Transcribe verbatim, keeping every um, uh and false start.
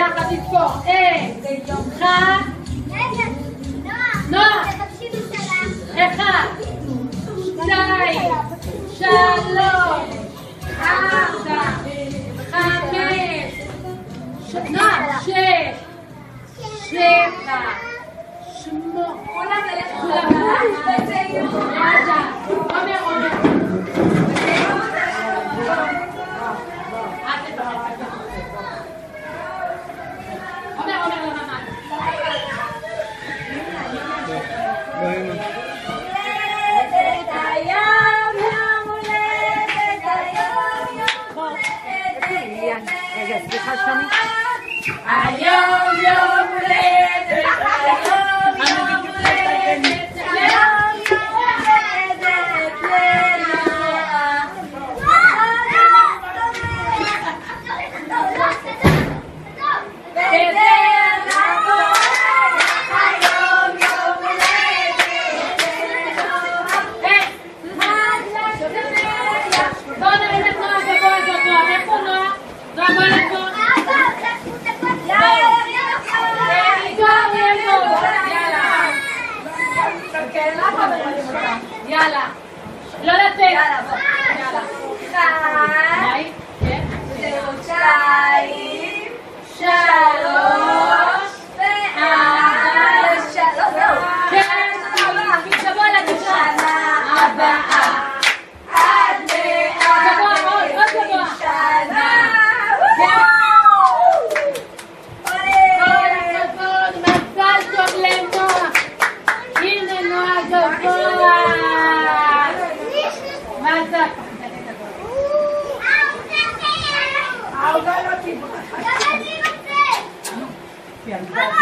ביחד תזכור. אין. נועה. נועה. אחד. שתיים. שלוש. ארבע. חמש. נועה. שש. שבע. שמונה. כולם ללכת. יאללה. עומר, עומר. עומר, עומר לממ"ד. הולדת היום, יום הולדת היום, יום הולדת. רגע, סליחה שלומי. היום יום הולדת, היום יום הולדת, היום יום הולדת לנועה. יאללה, לא לתת. יאללה. אחד, שתיים, שלוש, וארבע, שלוש, כן, שבוע לשנה הבאה. עד מאה שנה. כל הכבוד, מזל טוב לנועה. הנה נועה גבוה. מה זה? העוגה לא תברח.